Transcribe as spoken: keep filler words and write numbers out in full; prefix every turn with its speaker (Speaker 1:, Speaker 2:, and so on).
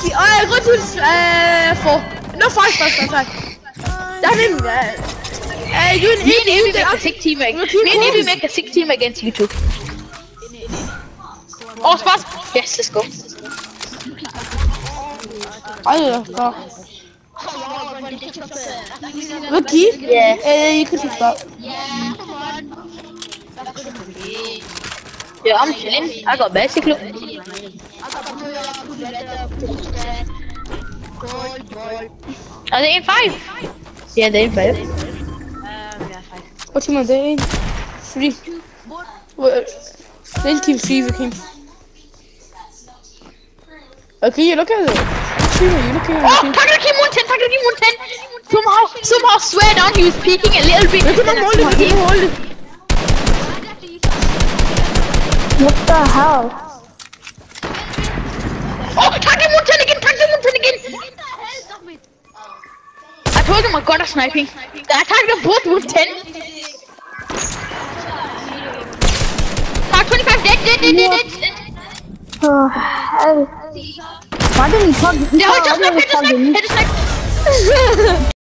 Speaker 1: Monkey, uh, go to uh, four. No, five, five, five, five. That him. Uh, uh, you
Speaker 2: me and Evie make a sick team. Me and Evie make a sick team against you two. Oh, Spaz. Yes, let's go.
Speaker 1: I don't know. Rookie?
Speaker 2: Yeah.
Speaker 1: Uh, you can take that.
Speaker 2: Yeah, I'm chilling. I got basic look. Are they in five? Yeah, they're in five.
Speaker 1: What team are they in? Three. What? They're in team three, Rookie. Okay, you look at it. What team are you looking at?
Speaker 2: Oh, Tiger King one ten, Tiger King one ten. Somehow, somehow swear down he was peeking a little bit.
Speaker 1: Look at him holding, look at him holding.
Speaker 3: What the hell?
Speaker 2: Oh, tag him one ten again, tag him one ten again! I told him I got a sniping. I tagged them both one ten. Tag twenty-five, dead, dead, dead, dead, dead.
Speaker 3: Oh, hell. Why didn't he talk?
Speaker 2: Yeah, I just sniped, I just sniped, I just sniped.